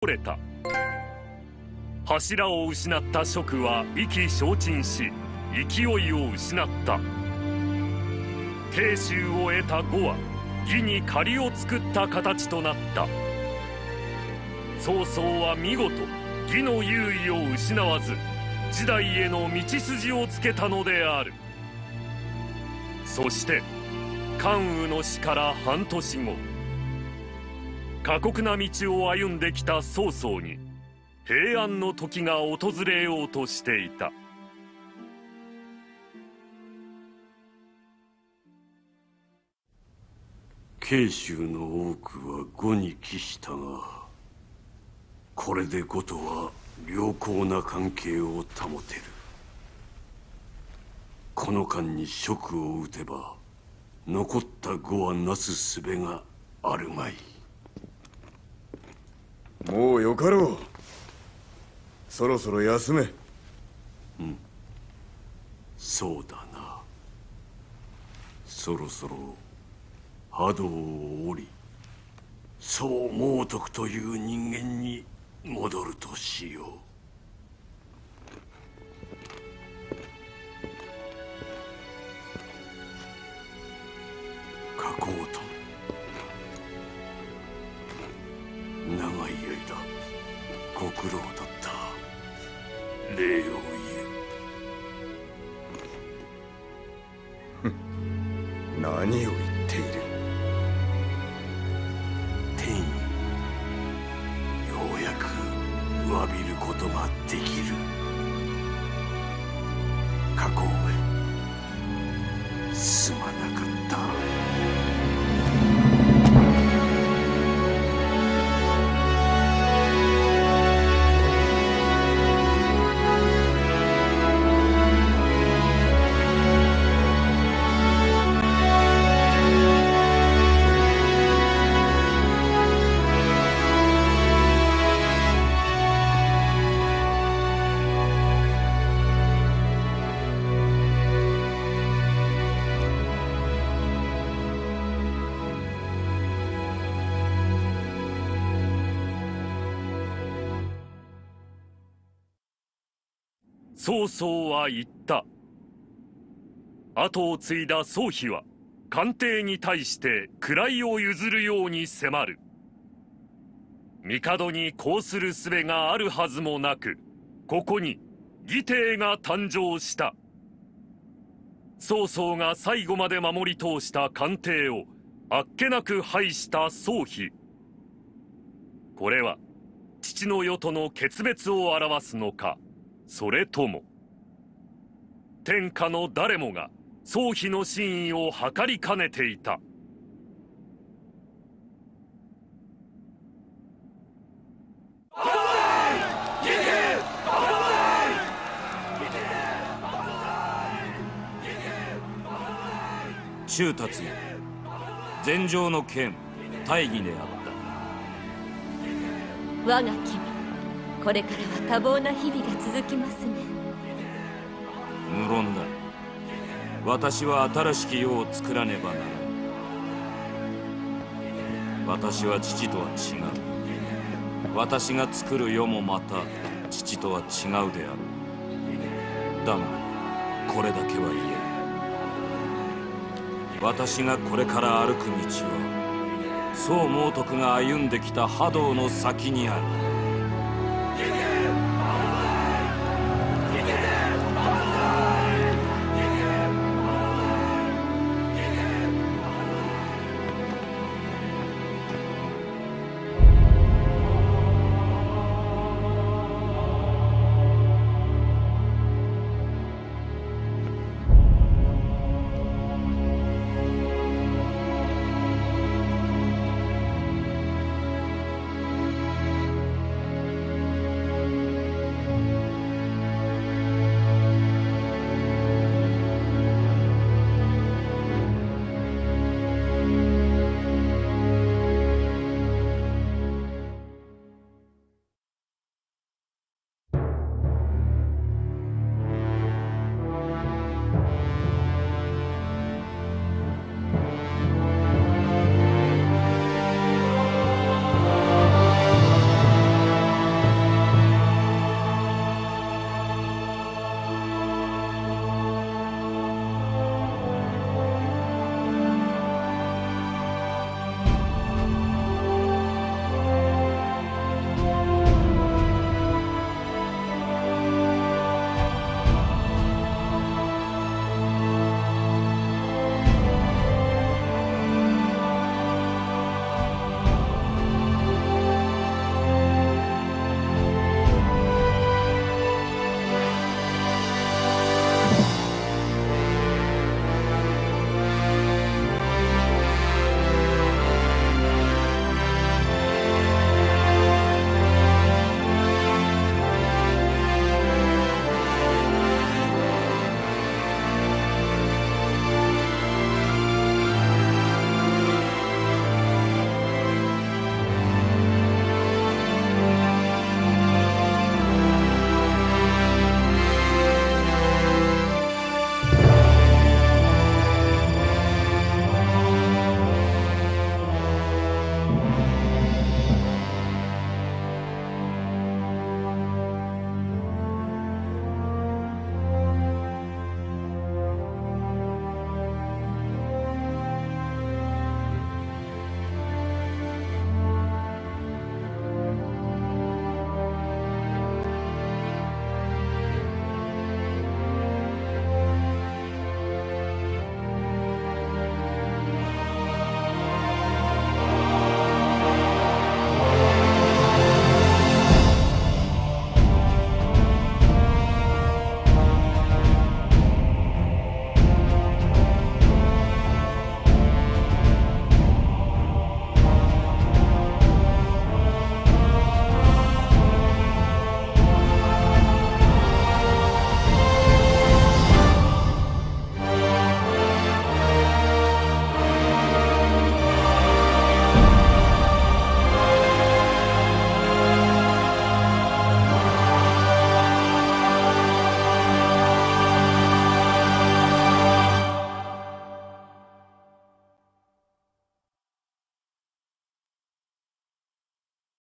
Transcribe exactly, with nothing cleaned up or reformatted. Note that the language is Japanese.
折れた。柱を失った蜀は意気消沈し、勢いを失った。慶州を得た呉は義に借りを作った形となった。曹操は見事義の優位を失わず、時代への道筋をつけたのである。そして関羽の死から半年後、過酷な道を歩んできた曹操に平安の時が訪れようとしていた。 慶州の多くは呉に帰したが、これで呉とは良好な関係を保てる。この間に蜀を討てば残った呉はなすすべがあるまい。 もうよかろう。そろそろ休め。 うん、そうだな。そろそろ波動を降り、宋猛徳という人間に戻るとしよう。書こうと長い間ご苦労だった。礼を言う。何を言っている。 天意、ようやく詫びることができる。過去へすまなかった。 曹操は言った。後を継いだ曹丕は官邸に対して位を譲るように迫る。帝にこうする術があるはずもなく、ここに義帝が誕生した。曹操が最後まで守り通した官邸をあっけなく廃した曹丕。これは父の世との決別を表すのか、それとも天下の誰もが曹丕の真意を測りかねていた。 衆達よ、禅上の剣大義であった。 我が君、これからは多忙な日々が続きますね。 無論だ。私は新しき世を作らねばならない。私は父とは違う。私が作る世もまた父とは違うである。だがこれだけは言える。私がこれから歩く道は宋猛徳が歩んできた波動の先にある。